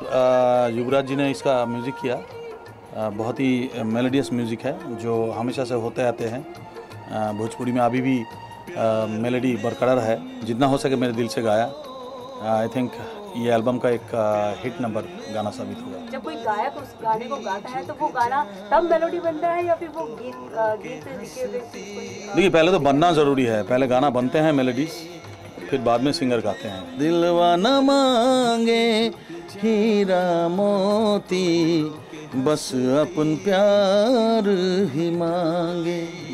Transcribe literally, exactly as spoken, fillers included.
आ, युवराज जी ने इसका म्यूज़िक किया। आ, बहुत ही मेलोडियस म्यूज़िक है जो हमेशा से होते आते हैं। आ, भोजपुरी में अभी भी मेलोडी बरकरार है। जितना हो सके मेरे दिल से गाया। आई थिंक ये एल्बम का एक हिट नंबर गाना साबित होगा। जब कोई गायक उस गाने को गाता है तो वो गाना तब मेलोडी बनता है या फिर वो गीत गीत से लिखे हुए देखिए, पहले तो बनना ज़रूरी है। पहले गाना बनते हैं मेलोडीज, फिर बाद में सिंगर गाते हैं। दिलवा न मांगे हीरा मोती, बस अपन प्यार ही मांगे।